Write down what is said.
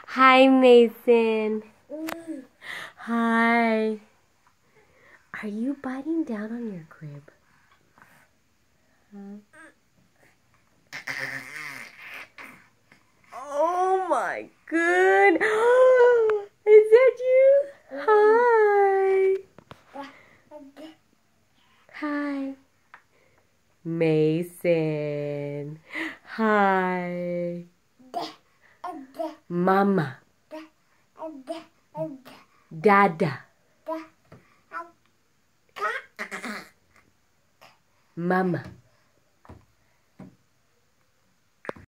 Hi, Mason. Hi. Are you biting down on your crib? Huh? Oh my good. Is that you? Hi. Hi. Mason. Hi. Mama. Dada. Mama.